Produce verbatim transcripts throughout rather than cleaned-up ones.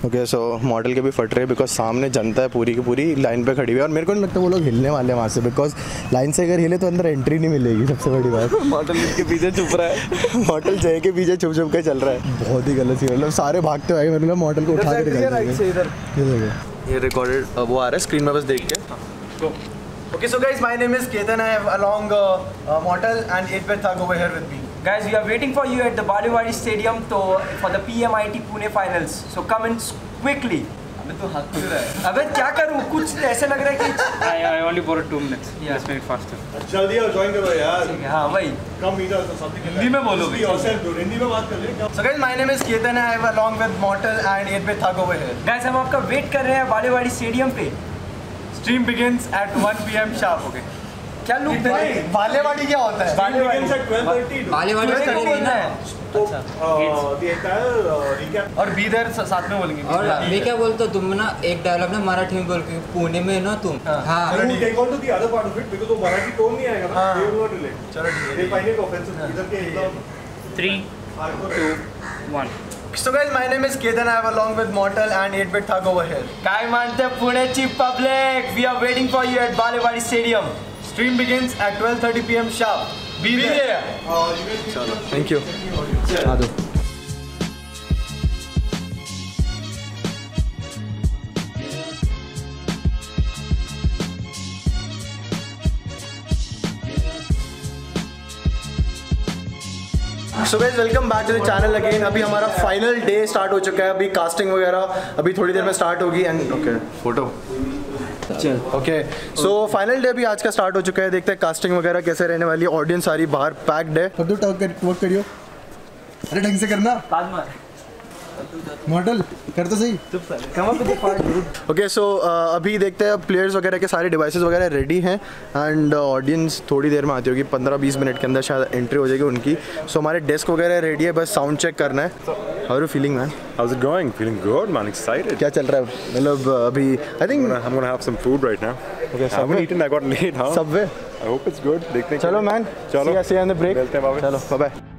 Okay so model के भी फट रहे हैं बिकॉज सामने जनता है पूरी की पूरी लाइन पे खड़ी हुई है और मेरे को नहीं लगता वो लोग हिलने वाले हैं वहाँ से बिकॉज लाइन से अगर हिले तो अंदर एंट्री नहीं मिलेगी। सबसे बड़ी बात मॉडल के पीछे छुप रहा है मॉडल जय के पीछे छुप छुप के चल रहा है। बहुत ही गलत चीज़, मतलब सारे भागते हुए मतलब मॉडल को उठा के निकाल। ये रिकॉर्डेड वो आ रहा है स्क्रीन में, बस देख के। Okay, so guys, my name is Ketan. I have along uh, uh, Mortal and eight bit Thug over here with me. Guys, we are waiting for you at the Balewadi Stadium to, for the P M I T Pune finals. So come in quickly. अबे तू हक क्यों रहा है? अबे क्या करूँ? कुछ ऐसे लग रहा है कि I I only borrowed two minutes. Yeah. Let's make it faster. जल्दी आओ ज्वाइन करो यार। हाँ वही। कम मीटर तो समथिंग हिंदी में बोलो भाई। हिंदी में बात कर ले। So guys, my name is Ketan. I have along with Mortal and eight bit Thug over here. Guys, हम आपका वेट कर रहे हैं बालेवाड़ी स्टेडियम पे। Stream begins at one p m sharp. Okay. क्या लुक दे रहे हैं? बालेवाड़ी क्या होता है? Balewadi twelve thirty Balewadi stadium है। तो the entire recap और बी देयर साथ में बोलेंगे। और मैं क्या बोलता हूँ, तुम ना एक डायलॉग ना मराठी में बोल के पुणे में ना तुम हाँ you take on to the other part of it because वो मराठी टोन नहीं आएगा ना, they will not relate। चलो ठीक है। they find it offensive इधर के एकदम Three, two, one. So guys, my name is Ketan. I have along with Mortal and eight bit Thug over here. काय मानते पुणेची public? We are waiting for you at Balewadi stadium. Stream begins at twelve thirty p m sharp. Be there. चलो, thank you. आ दो। So guys welcome back to the channel again. अभी हमारा final day start हो चुका है, अभी casting वगैरह अभी थोड़ी देर में स्टार्ट होगी एंड ओके फोटो चल ओके सो फाइनल डे अभी आज का स्टार्ट हो चुका है। देखते हैं कास्टिंग वगैरह कैसे रहने वाली है। ऑडियंस सारी बाहर पैक्ड है। अब तो टॉक कर वर्क करियो, अरे ढंग से करना। मॉडल कर तो सही। ओके सो अभी देखते हैं प्लेयर्स वगैरह के सारे डिवाइसेस वगैरह रेडी हैं एंड ऑडियंस थोड़ी देर में आती होगी, पंद्रह बीस मिनट के अंदर शायद एंट्री हो जाएगी उनकी। सो so, हमारे डेस्क वगैरह रेडी है, बस साउंड चेक करना है। How are you feeling man? How's it going? Feeling good, man. Excited. क्या चल रहा है? मतलब अभी I think I'm gonna, I'm gonna have some food right now. Okay, I haven't eaten. I got late, huh? Subway I hope it's good. देखते हैं। चलो man, चलो see you on the break. मिलते हैं वापस। चलो bye bye.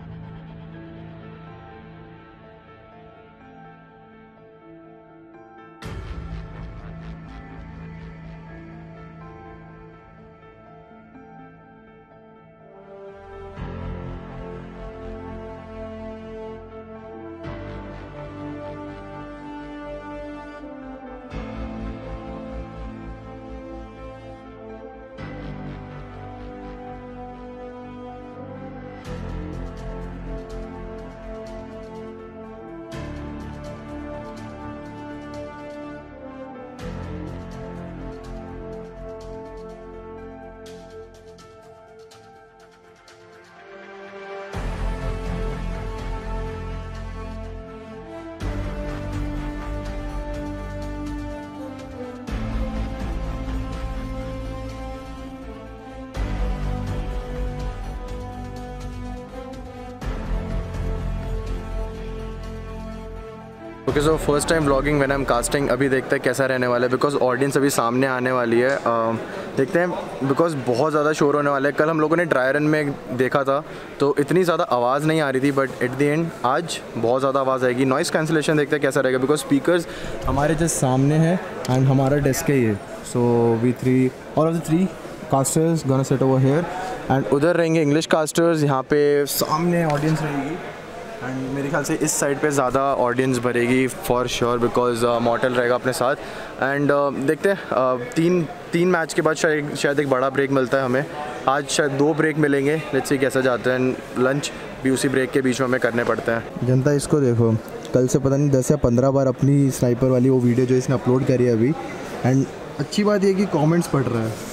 Okay so first time vlogging when I am casting. अभी देखते हैं कैसा रहने वाला है बिकॉज ऑडियंस अभी सामने आने वाली है। uh, देखते हैं बिकॉज बहुत ज़्यादा शोर होने वाला है। कल हम लोगों ने ड्राई रन में देखा था तो इतनी ज़्यादा आवाज़ नहीं आ रही थी, बट एट द एंड आज बहुत ज़्यादा आवाज़ आएगी। नॉइस कैंसिलेशन देखते हैं कैसा रहेगा बिकॉज स्पीकर्स हमारे जस्ट सामने है एंड हमारा डेस्क है ये। So we three all of the three casters gonna set over here and उधर रहेंगे इंग्लिश कास्टर्स, यहाँ पे सामने ऑडियंस रहेगी एंड मेरे ख्याल से इस साइड पे ज़्यादा ऑडियंस भरेगी फॉर श्योर बिकॉज मॉडल रहेगा अपने साथ। एंड uh, देखते हैं uh, तीन तीन मैच के बाद शायद शायद एक बड़ा ब्रेक मिलता है हमें। आज शायद दो ब्रेक मिलेंगे, लेट्स सी कैसा जाते हैं। लंच भी उसी ब्रेक के बीच में हमें करने पड़ते हैं। जनता इसको देखो, कल से पता नहीं दस या पंद्रह बार अपनी स्नाइपर वाली वो वीडियो जो इसने अपलोड करी है अभी। एंड अच्छी बात ये कि कॉमेंट्स पढ़ रहा है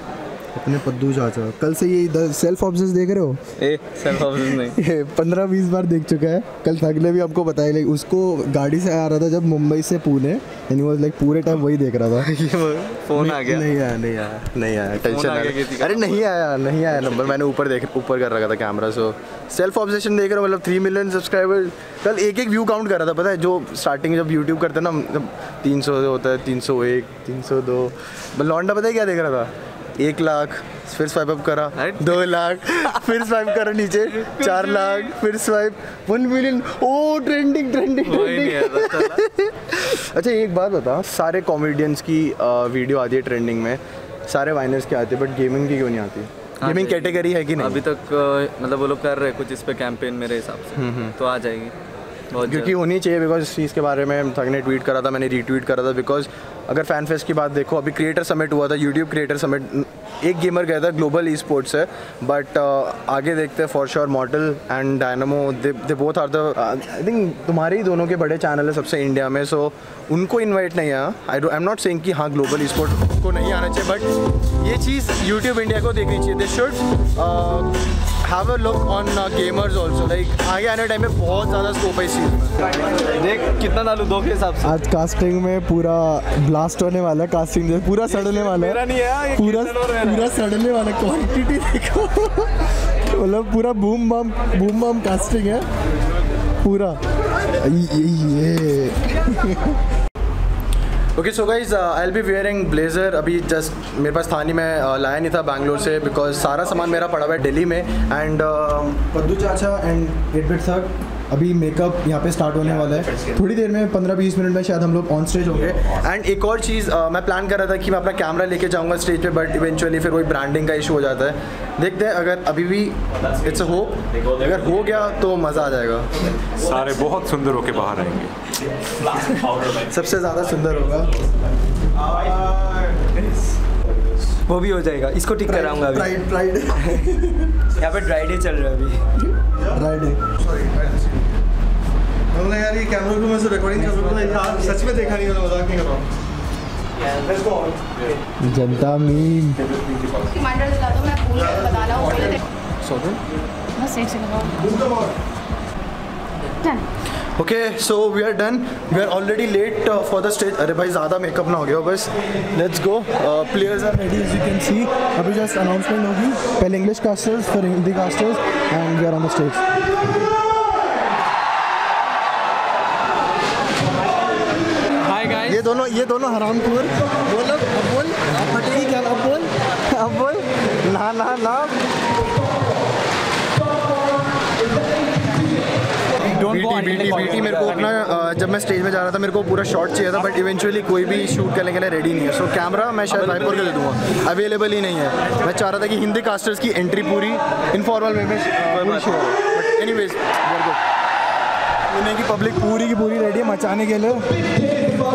अपने पद्दू चाचा। कल से ये सेल्फ ऑब्सेस देख रहे हो? ए सेल्फ ऑब्सेस नहीं, पंद्रह बीस बार देख चुका है। कल थक ने भी आपको बताया, लाइक उसको गाड़ी से आ रहा था जब मुंबई से पुणे एंड वाज लाइक पूरे टाइम वही देख रहा था। फोन आ गया? नहीं आया नहीं आया नहीं आया टेंशन आ अरे नहीं आया नहीं आया नंबर मैंने ऊपर देख ऊपर कर रखा था कैमरा। सो सेल्फ ऑब्सेशन देख रहे हो, मतलब थ्री मिलियन सब्सक्राइबर। कल एक एक व्यू काउंट कर रहा था, पता है जो स्टार्टिंग जब यूट्यूब करते ना जब तीन सौ होता है, तीन सौ एक तीन सौ दो लौंडा पता है क्या देख रहा था? एक लाख, फिर स्वाइप अप करा दो लाख, फिर स्वाइप करा नीचे चार लाख, फिर swipe one million. Oh trending trending trending अच्छा एक बात बता, सारे कॉमेडियंस की वीडियो आती है ट्रेंडिंग में, सारे वाइनर्स की आती है, बट गेमिंग की क्यों नहीं आती? गेमिंग कैटेगरी है कि नहीं अभी तक? अ, मतलब वो लोग कर रहे हैं कुछ इस पे कैंपेन मेरे हिसाब से, तो आ जाएगी बहुत क्योंकि होनी चाहिए, बिकॉज इस चीज़ के बारे में थक ने ट्वीट करा था, मैंने रीट्वीट करा था। बिकॉज अगर फैन फेस्ट की बात देखो, अभी क्रिएटर समिट हुआ था, यूट्यूब क्रिएटर समिट, एक गेमर गया था, ग्लोबल ई स्पोर्ट्स है, बट uh, आगे देखते हैं for sure Mortal and Dynamo, they they both are the, I think तुम्हारे ही दोनों के बड़े चैनल है सबसे इंडिया में, सो so, उनको इन्वाइट नहीं आया। I I am not saying कि हाँ ग्लोबल ई स्पोर्ट को नहीं आना चाहिए, बट ये चीज़ यूट्यूब इंडिया को देखनी चाहिए। They should have a look on gamers also, like आगे आने टाइम में बहुत ज़्यादा स्कोप है इस चीज़ में। देख कितना डालू दो के हिसाब से। आज कास्टिंग में पूरा ब्लास्ट होने वाला है, कास्टिंग पूरा सड़ने वाला है, नहीं है पूरा पूरा सड़ने वाला, क्वांटिटी देखो मतलब पूरा boom bomb boom bomb casting है पूरा ये okay so guys I will be wearing blazer. अभी जस्ट मेरे पास था नहीं, मैं uh, लाया नहीं था बैंगलोर से, बिकॉज सारा सामान मेरा पड़ा हुआ है दिल्ली में। एंड पद्दू चाचा एंड एट बिट सर अभी मेकअप यहाँ पे स्टार्ट होने वाला है थोड़ी देर में, पंद्रह बीस मिनट में शायद हम लोग ऑन स्टेज होंगे। एंड एक और चीज़ uh, मैं प्लान कर रहा था कि मैं अपना कैमरा लेके जाऊँगा स्टेज पे, बट इवेंचुअली फिर वही ब्रांडिंग का इशू हो जाता है। देखते हैं, अगर अभी भी इट्स अ होप, अगर हो गया तो मज़ा आ जाएगा। सारे बहुत सुंदर होके बाहर आएंगे, सबसे ज़्यादा सुंदर होगा वो भी हो जाएगा, इसको टिक कराऊंगा अभी। प्राइड प्राइड यहाँ पे ड्राई डे चल रहा है अभी। प्राइड हमने यार ये कैमरा को मैं से रिकॉर्डिंग कर रहा हूं यार, सच में देखा नहीं, मैं मजाक नहीं कर रहा हूं। Let's go Janata meme reminder दिला दो, मैं भूल गई बताना हूं पहले। सो बस एक second. Done. Okay so we are done, we are already late for the stage. अरे भाई ज़्यादा मेकअप ना हो गया बस, let's go. Players are ready as you can see. अभी जस्ट अनाउंसमेंट होगी, पहले इंग्लिश कास्टर्स फिर Hindi casters and we are on the stage. ये दोनों ये दोनों हरामखोर बोल, अब बोल, अब फटेगी क्या, अब बोल, अब बोल ना ना ना बीटी बीटी बीटी मेरे को अपना uh, जब मैं स्टेज में जा रहा था मेरे को पूरा शॉट चाहिए था, बट इवेंचुअली कोई भी शूट करने के लिए रेडी नहीं है। सो so, कैमरा मैं शायद रायपुर के दे दूँगा, अवेलेबल ही नहीं है। मैं चाह रहा था कि हिंदी कास्टर्स की एंट्री पूरी इनफॉर्मल वे में शो हो, बट एनीवेज पुणे की पब्लिक पूरी की पूरी रेडी है मचाने के लिए।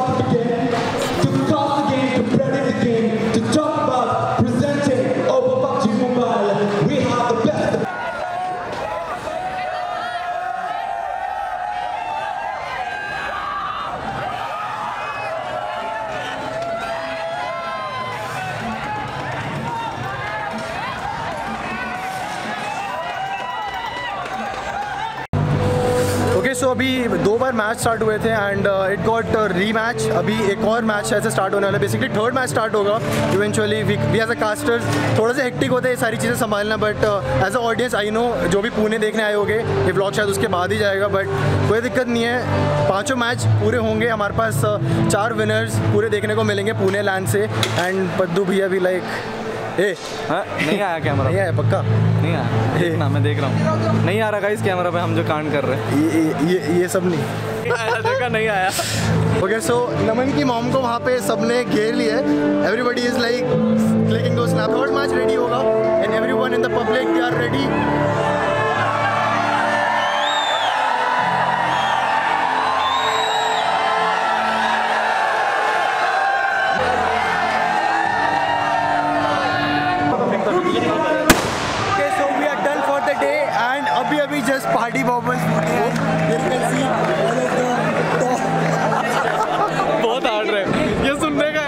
सो अभी दो बार मैच स्टार्ट हुए थे and it got rematch, अभी एक और मैच ऐसे स्टार्ट होने वाला है, बेसिकली थर्ड मैच स्टार्ट होगा eventually. We we as a casters थोड़ा सा हेक्टिक होता है ये सारी चीज़ें संभालना, but as a audience I know जो भी पुणे देखने आए होंगे ये व्लॉग शायद उसके बाद ही जाएगा, बट कोई दिक्कत नहीं है। पाँचों मैच पूरे होंगे, हमारे पास uh, चार विनर्स पूरे देखने को मिलेंगे पुणे लैंड से। एंड पद्दू भैया भी लाइक ए हाँ नहीं आया कैमरा, नहीं आया पक्का नहीं आया, देखना मैं देख रहा हूँ नहीं आ रहा गाइस कैमरा पे हम जो कांड कर रहे हैं। ये ये ये सब नहीं आया, देखा नहीं आया। ओके सो नमन की मॉम को वहाँ पे सबने घेर लिया है, एवरीबडी इज लाइक क्लिकिंग दो स्नैप। थर्ड मैच रेडी होगा and everyone in the public they are ready. अभी अभी जस्ट पार्टी बॉबल्स बहुत हार्ड रहे ये सुनने का।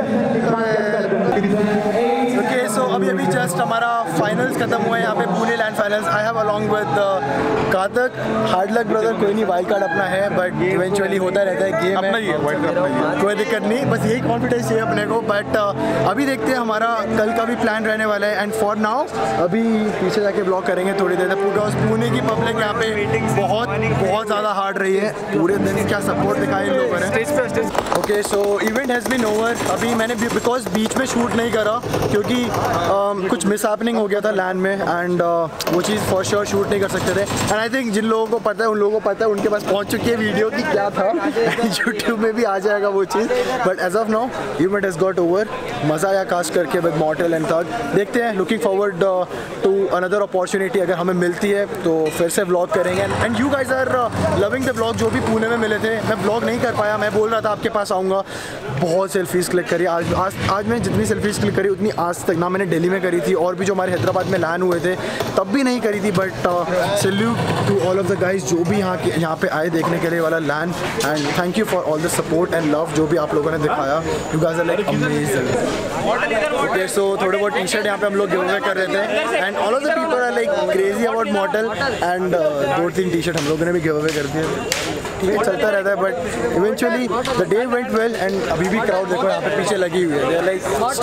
ओके सो अभी अभी जस्ट हमारा फाइनल्स खत्म हुआ है यहाँ पे Pune land finals. I have along with Kartik. Hard luck brother, कोई नहीं, वाइल्ड कार्ड अपना है, बट इवेंचुअली होता रहता है गेम अपना ही है, वाइल्ड कार्ड अपना ही है, कोई दिक्कत नहीं, बस यही कॉन्फिडेंस चाहिए अपने को। बट uh, अभी देखते हैं हमारा कल का भी प्लान रहने वाला है। एंड फॉर नाउ अभी पीछे जाके ब्लॉग करेंगे थोड़ी देर तक। बिकॉज पुणे की पब्लिक यहाँ पे बहुत बहुत ज़्यादा हार्ड रही है, पूरे दिन क्या सपोर्ट दिखाया इन लोगों ने। स्टेज पे stage okay so event has been over. अभी मैंने बिकॉज बीच में शूट नहीं करा क्योंकि uh, कुछ मिस हैपनिंग हो गया था लैंड में एंड uh, वो चीज़ फॉर श्योर शूट नहीं कर सकते थे। एंड आई थिंक जिन लोगों को पता है उन लोगों को पता है, उनके पास पहुंच चुकी है वीडियो की क्या था। यूट्यूब में भी आ जाएगा वो चीज़। But as of now event has got over. मज़ा आया कास्ट करके विद मॉर्टल एंड थग। देखते हैं, looking forward to another opportunity. अगर हमें मिलती है तो फिर से व्लॉग करेंगे। And you guys are loving the vlog. जो भी पुणे में मिले थे, मैं व्लॉग नहीं कर पाया, मैं बोल रहा था आपके पास आऊँगा। बहुत सेल्फीज़ क्लिक करी आज आज आज मैंने जितनी सेल्फीज़ क्लिक करी उतनी आज तक ना मैंने दिल्ली में करी थी, और भी जो हमारे हैदराबाद में लैंड हुए थे तब भी नहीं करी थी। But salute to all of the guys जो भी यहाँ के यहाँ पे आए देखने के लिए वाला land. And thank you for all the support and love जो भी आप लोगों ने दिखाया। You guys are like amazing. Okay so थोड़े बहुत टी शर्ट यहाँ पे हम लोग गिव अवे कर रहे थे and all of the people are like crazy about Mortal. And दो तीन टी शर्ट हम लोगों ने भी गिव अवे कर दिए। ठीक है, चलता रहता है। But eventually the day went well. And अभी भी क्राउड देखो यहाँ पे पीछे लगी हुई है। Like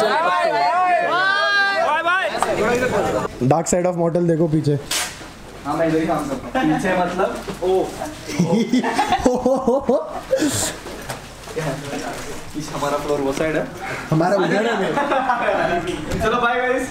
dark side of Mortal देखो पीछे। हाँ मैं इधर ही काम करता हूँ। पीछे मतलब ओ इस हमारा फ्लोर वो साइड है, हमारा उधर है। चलो बाय गाइस।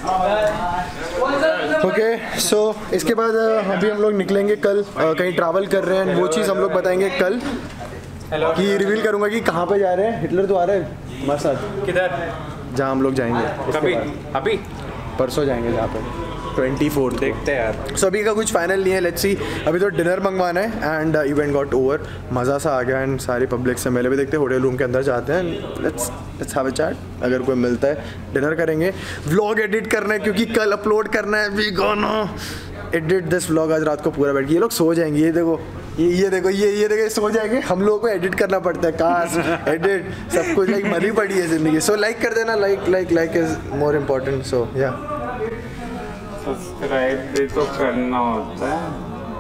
ओके सो इसके बाद अभी हम लोग निकलेंगे कल, कहीं ट्रैवल कर रहे हैं। वो चीज़ हम लोग बताएंगे कल कि रिवील करूंगा कि कहाँ पे जा रहे हैं। हिटलर तो आ रहे हैं हमारे साथ। किधर? जहाँ हम लोग जाएंगे कभी अभी परसों जाएंगे जहाँ पे ट्वेंटी फोर्थ देखते हैं यार। सो अभी का कुछ फाइनल नहीं है, लेट्स सी। अभी तो डिनर मंगवाना है एंड इवेंट गॉट ओवर। मज़ा सा आ गया एंड सारी पब्लिक से मिले भी। देखते हैं होटल रूम के अंदर जाते हैं। Let's let's have a chat. अगर कोई मिलता है डिनर करेंगे। व्लॉग एडिट करना है क्योंकि कल अपलोड करना है। We gonna edit this vlog आज रात को पूरा बैठ के। ये लोग सो जाएंगे। ये देखो ये ये देखो ये ये देखो सो जाएंगे। हम लोगों को एडिट करना पड़ता है। कास्ट एडिट सब कुछ लाइक मरी पड़ी है ज़िंदगी। सो लाइक कर देना। Like like like is more important. So या सब्सक्राइब भी तो करना होता है।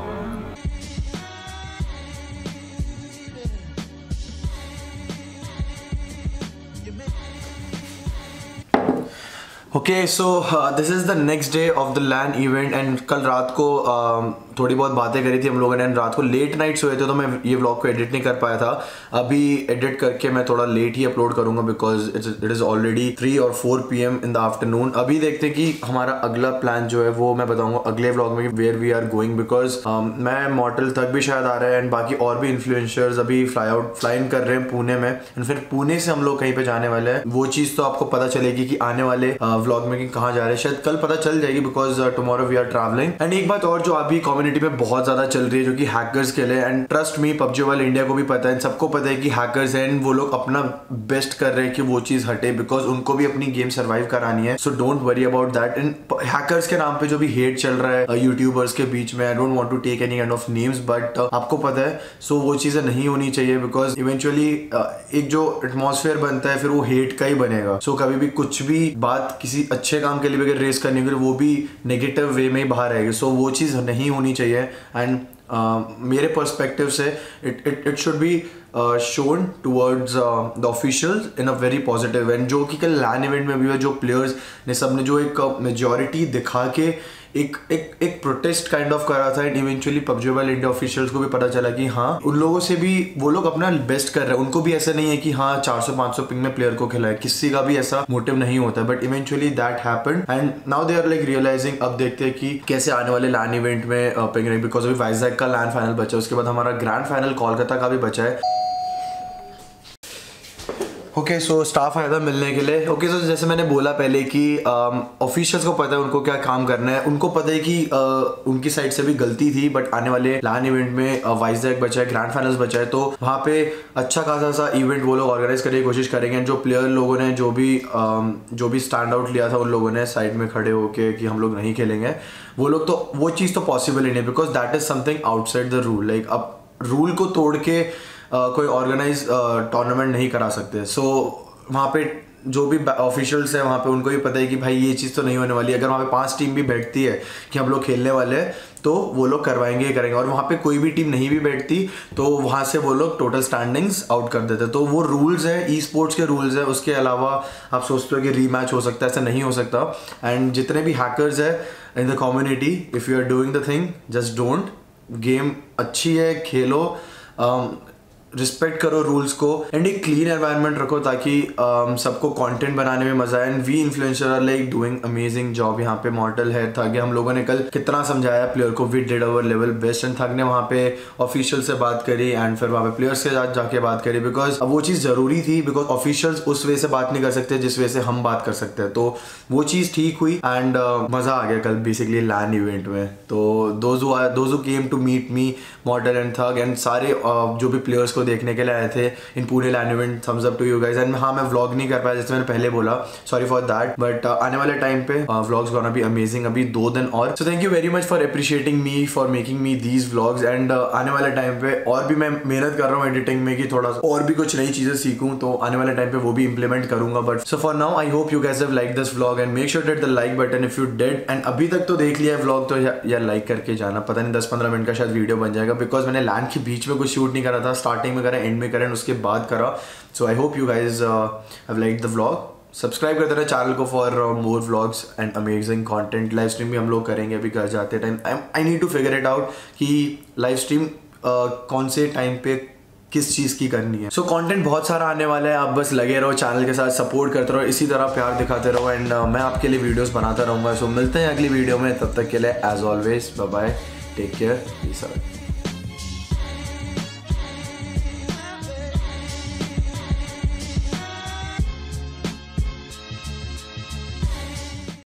Okay so this is the next day of the land event. And कल रात को uh, थोड़ी बहुत बातें करी थी हम लोगों ने। एंड रात को लेट नाइट सोए थे तो मैं ये व्लॉग को एडिट नहीं कर पाया था। अभी एडिट करके मैं थोड़ा लेट ही अपलोड करूंगा because it's it is already three और four P M in the afternoon. अभी देखते हैं कि हमारा अगला प्लान जो है वो मैं बताऊंगा अगले व्लॉग में where we are going. Because मैं मॉर्टल तक भी शायद आ रहा है एंड बाकी और भी इन्फ्लुएंसर्स अभी फ्लाई आउट फ्लाई इन कर रहे हैं पुणे में। एंड फिर पुणे से हम लोग कहीं पे जाने वाले हैं। वो चीज़ तो आपको पता चलेगी कि आने वाले व्लॉग में कि कहाँ जा रहे हैं। शायद कल पता चल जाएगी because tomorrow we are travelling. And एक बात और जो अभी कम्युनिटी में बहुत ज्यादा चल रही है जो कि हैकर्स के लिए। एंड ट्रस्ट मी पबजी वाल इंडिया को भी पता है, सबको पता है कि हैकर्स हैं। वो लोग अपना बेस्ट कर रहे हैं कि वो चीज हटे बिकॉज उनको भी अपनी गेम सर्वाइव करानी है। So don't worry about that. And hackers के नाम पे जो भी हेट चल रहा है यूट्यूबर्स के बीच में, I don't want to take any kind of names but आपको पता है। सो so, वो चीजें नहीं होनी चाहिए बिकॉज इवेंचुअली एक जो एटमॉस्फेयर बनता है फिर वो हेट का ही बनेगा। सो so, कभी भी कुछ भी बात किसी अच्छे काम के लिए अगर रेस करनी होगी वो भी नेगेटिव वे में ही बाहर आएगी। सो so, वो चीज़ नहीं होनी चाहिए। एंड uh, मेरे पर्सपेक्टिव से it it it should be shown towards the officials in a very positive. And जो कि कल लैंड इवेंट में भी है, जो प्लेयर्स ने सब ने जो एक मेजॉरिटी दिखा के एक एक एक प्रोटेस्ट काइंड ऑफ करा था। And eventually PUBG mobile India officials को भी पता चला कि हाँ उन लोगों से भी वो लोग अपना बेस्ट कर रहे हैं। उनको भी ऐसा नहीं है कि हाँ चार सौ पाँच सौ पिंग में प्लेयर को खिलाए, किसी का भी ऐसा मोटिव नहीं होता है। But eventually that happened and now they are like realising. अब देखते हैं कि कैसे आने वाले लैंड इवेंट में पिंग रही बिकॉज अभी वाइजैक का लैंड फाइनल बचा है, उसके बाद हमारा ग्रैंड फाइनल कोलकाता का भी बचा है। ओके सो स्टाफ आया था मिलने के लिए। ओके सो जैसे मैंने बोला पहले कि ऑफिशियल्स को पता है उनको क्या काम करना है। उनको पता है कि uh, उनकी साइड से भी गलती थी बट आने वाले लैंड इवेंट में वाइजैक बचा है, ग्रैंड फाइनल्स बचा है, तो वहाँ पे अच्छा खासा सा इवेंट वो लोग ऑर्गेनाइज करने की कोशिश करेंगे। जो प्लेयर लोगों ने जो भी uh, जो भी स्टैंड आउट लिया था उन लोगों ने साइड में खड़े होके कि हम लोग नहीं खेलेंगे, वो लोग तो वो चीज़ तो पॉसिबल ही नहीं because that is something outside the rule. Like अब रूल को तोड़ के Uh, कोई ऑर्गेनाइज टूर्नामेंट uh, नहीं करा सकते। सो so, वहाँ पे जो भी ऑफिशियल्स हैं वहाँ पे उनको भी पता है कि भाई ये चीज़ तो नहीं होने वाली। अगर वहाँ पे पांच टीम भी बैठती है कि हम लोग खेलने वाले हैं तो वो लोग करवाएंगे ही करेंगे। और वहाँ पे कोई भी टीम नहीं भी बैठती तो वहाँ से वो लोग टोटल स्टैंडिंग्स आउट कर देते। तो वो रूल्स है, ई स्पोर्ट्स के रूल्स है। उसके अलावा आप सोचते हो कि रीमैच हो सकता है, ऐसा नहीं हो सकता। एंड जितने भी हैकर्स है in the community, if you are doing the thing just don't. Game अच्छी है, खेलो। um, रिस्पेक्ट करो रूल्स को एंड एक क्लीन एनवायरनमेंट रखो ताकि um, सबको कंटेंट बनाने में मजा आए। And we influencer are like doing amazing job यहाँ पे। मॉर्टल है था कि हम लोगों ने कल कितना समझाया प्लेयर को, we did our level best. And Thug ने वहाँ पे ऑफिशियल से बात करी एंड फिर वहाँ पे प्लेयर्स के साथ जाके बात करी, बिकॉज वो चीज़ जरूरी थी, बिकॉज ऑफिशियल्स उस वे से बात नहीं कर सकते जिस वे से हम बात कर सकते हैं। तो वो चीज़ ठीक हुई एंड uh, मज़ा आ गया कल बेसिकली लैन इवेंट में। तो those who came to meet me, Mortal and Thug and सारे uh, जो भी प्लेयर्स को देखने के लिए आए थे इन पूरे LAN event, thumbs up to you guys. And हाँ, मैं व्लॉग नहीं कर पाया जैसे मैंने पहले बोला, सॉरी फॉर दैट, बट आने वाले टाइम पे व्लॉग्स गोना बी अमेजिंग, अभी दो दिन और। So thank you very much for appreciating me, for making me these vlogs. And आने वाले टाइम पे और भी मैं मेहनत कर रहा हूँ एडिटिंग में कि थोड़ा और भी कुछ नई चीजें सीखूं, तो आने वाले टाइम पे वो भी इंप्लीमेंट करूंगा। But so for now I hope you guys have like this vlog and make sure to hit the like button if you did. And अभी तक तो देख लिया है व्लॉग तो या, या लाइक करके जाना, पता नहीं दस पंद्रह मिनट का शायद वीडियो बन जाएगा, बिकॉज मैंने लैंड के बीच में कुछ शूट नहीं करा था, स्टार्टिंग में करा, एंड में करा, उसके बाद करा। So I hope you guys have like the vlog. Subscribe कर देना चैनल को for more vlogs and amazing content. Live stream भी हम लोग करेंगे अभी घर जाते time. I need to figure it out कि लाइव स्ट्रीम uh, कौन से टाइम पे किस चीज़ की करनी है। सो so, कंटेंट बहुत सारा आने वाला है, आप बस लगे रहो चैनल के साथ, सपोर्ट करते रहो, इसी तरह प्यार दिखाते रहो एंड uh, मैं आपके लिए वीडियोस बनाता रहूँगा। सो so, मिलते हैं अगली वीडियो में, तब तक के लिए as always bye bye, take care, peace out.